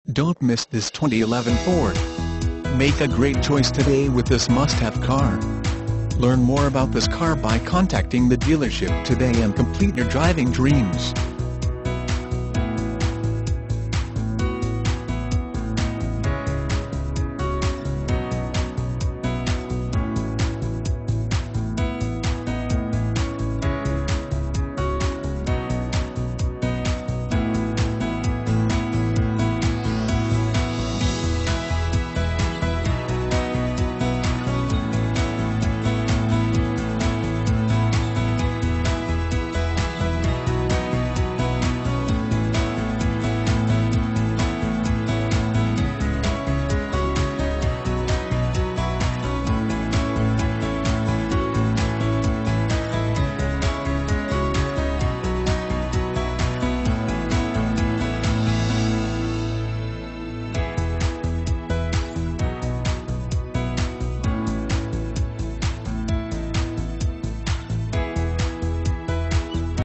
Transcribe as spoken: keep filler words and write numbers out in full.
Don't miss this twenty eleven Ford. Make a great choice today with this must-have car. Learn more about this car by contacting the dealership today and complete your driving dreams.